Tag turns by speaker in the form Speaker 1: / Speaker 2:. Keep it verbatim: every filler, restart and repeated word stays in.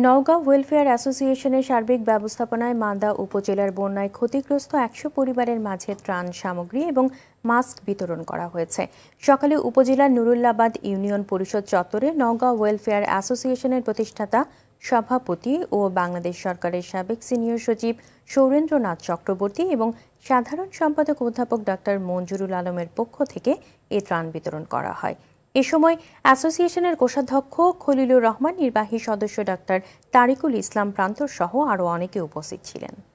Speaker 1: Naogaon welfare অ্যাসোসিয়েশনের সার্বিক ব্যবস্থাপনায় মান্দা উপজেলার বন্যায় ক্ষতিগ্রস্ত একশো পরিবারের মাঝে ত্রাণ সামগ্রী এবং মাস্ক বিতরণ করা হয়েছে। সকালে উপজেলার নুরুল্লাবাদ ইউনিয়ন পরিষদ চত্বরে নওগাঁ ওয়েলফেয়ার অ্যাসোসিয়েশনের প্রতিষ্ঠাতা সভাপতি ও বাংলাদেশ সরকারের সাবেক সিনিয়র সচিব সৌরেন্দ্রনাথ চক্রবর্তী এবং সাধারণ সম্পাদক অধ্যাপক ডাক্তার মঞ্জুরুল আলমের পক্ষ থেকে এ ত্রাণ বিতরণ করা হয়। এ সময় অ্যাসোসিয়েশনের কোষাধ্যক্ষ খলিলুর রহমান, নির্বাহী সদস্য ডাক্তার তারিকুল ইসলাম প্রান্তর সহ আরও অনেকে উপস্থিত ছিলেন।